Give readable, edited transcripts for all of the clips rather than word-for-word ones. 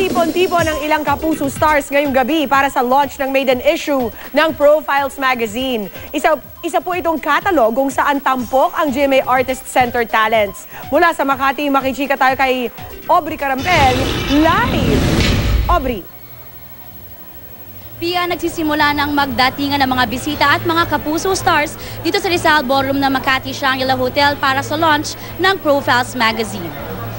Magtipon-tipon ng ilang Kapuso stars ngayong gabi para sa launch ng maiden issue ng Profiles Magazine. Isa po itong catalog kung saan tampok ang GMA Artist Center talents. Mula sa Makati, makichika tayo kay Aubrey Carampel live. Aubrey. Pia, nagsisimula ng magdatingan ng mga bisita at mga Kapuso stars dito sa Rizal Ballroom ng Makati Shangri-La Hotel para sa launch ng Profiles Magazine.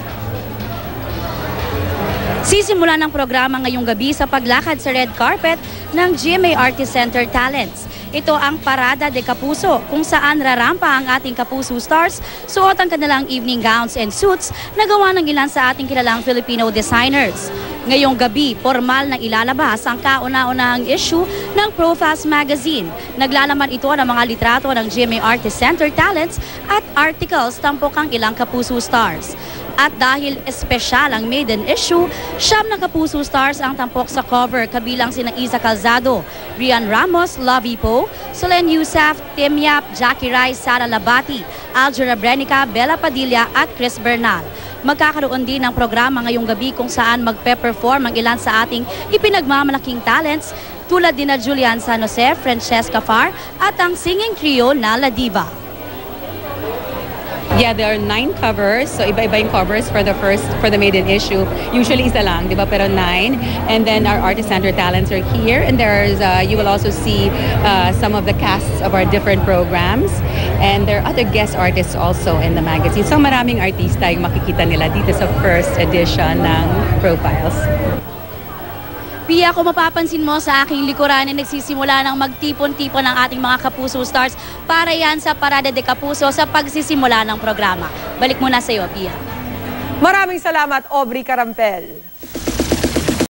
Sisimula ng programa ngayong gabi sa paglakad sa red carpet ng GMA Artist Center Talents. Ito ang Parada de Kapuso kung saan rarampa ang ating Kapuso stars, suot ang kanilang evening gowns and suits na gawa ng ilan sa ating kilalang Filipino designers. Ngayong gabi, formal na ilalabas ang kauna-unahang issue ng Profiles Magazine. Naglalaman ito ng mga litrato ng GMA Artist Center Talents at articles tampok ang ilang Kapuso stars. At dahil espesyal ang maiden issue, 9 na Kapuso stars ang tampok sa cover, kabilang sina Isa Calzado, Rian Ramos, Lovie Poe, Solen Yusef, Tim Yap, Jackie Rice, Sara Labati, Aljura Brenica, Bella Padilla at Chris Bernal. Magkakaroon din ng programa ngayong gabi kung saan magpe-perform ang ilan sa ating ipinagmamalaking talents tulad din na Julian San Jose, Francesca Far at ang singing trio na La Diva. Yeah, there are 9 covers. So iba-iba yung covers for the maiden issue. Usually isa lang, di ba? Pero 9. And then our Artist Center talents are here. And there's you will also see some of the casts of our different programs. And there are other guest artists also in the magazine. So maraming artista yung makikita nila dito sa first edition ng Profiles. Pia, kung mapapansin mo sa aking likuran, nagsisimula ng magtipon-tipon ng ating mga Kapuso stars para yan sa Parada de Kapuso sa pagsisimula ng programa. Balik muna sa iyo, Pia. Maraming salamat, Aubrey Carampel.